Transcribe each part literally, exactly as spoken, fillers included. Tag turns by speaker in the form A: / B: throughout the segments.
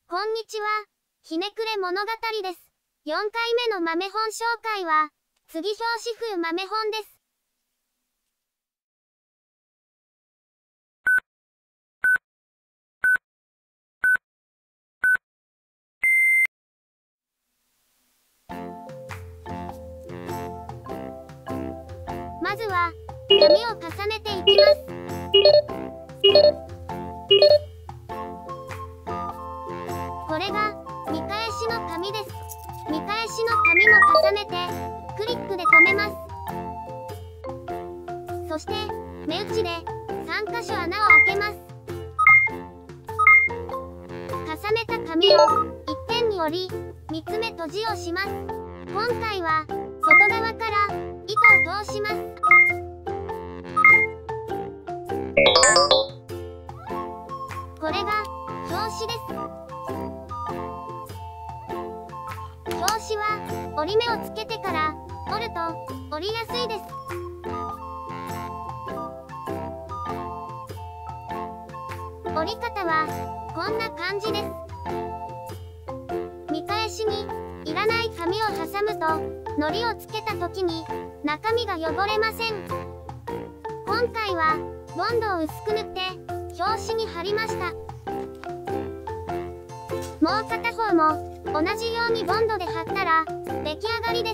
A: こんにちは。ひねくれ物語です。よんかいめの豆本紹介は、次表紙風豆本です。まずは、紙を重ねていきます。これが、見返しの紙です。見返しの紙も重ねて、クリックで留めます。そして、目打ちで、さんかしょ穴を開けます。重ねた紙を、いってんに折り、みっつめ閉じをします。今回は、外側から、糸を通します。これが、表紙です。表紙は、折り目をつけてから折ると折りやすいです。折り方はこんな感じです。見返しにいらない紙を挟むと糊をつけた時に中身が汚れません。今回はボンドを薄く塗って表紙に貼りました。もう片方も同じようにボンドで貼ったら出来上がりです。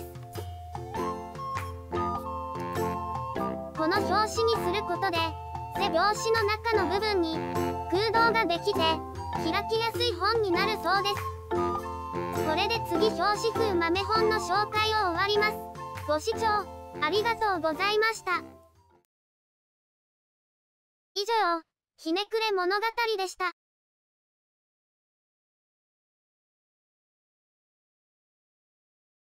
A: この表紙にすることで背表紙の中の部分に空洞ができて開きやすい本になるそうです。これで次表紙風豆本の紹介を終わります。ご視聴ありがとうございました。以上、ひねくれ物語でした。